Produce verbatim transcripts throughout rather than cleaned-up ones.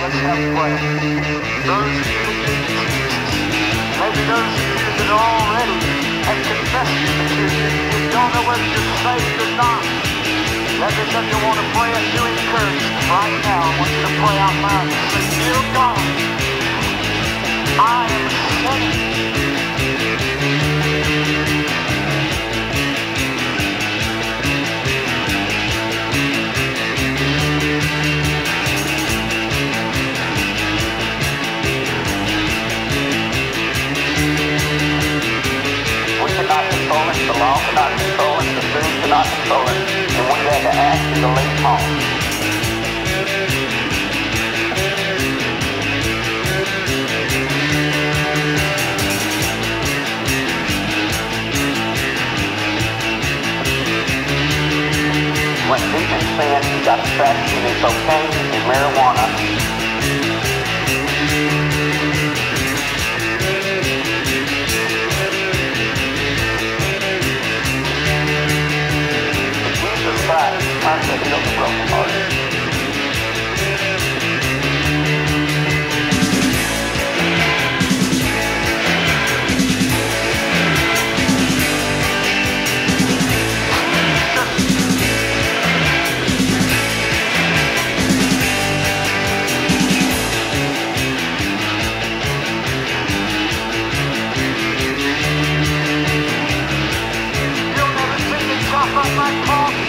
let's have prayer. Those of you that need Jesus, maybe those of you that are already have confessed that you, you don't know whether you're saved or not. Let me tell you, want to pray a new encouragement right now. I want you to pray out loud and say, dear God, I am sinning. Cannot control it, the law cannot control it, the food cannot control it, and what you have to ask is to leave home. When deep in sin, you got to practice in its cocaine and marijuana. I'm going to the broken heart. You'll never see me chop up my coffee.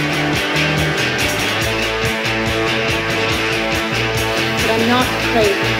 Not afraid.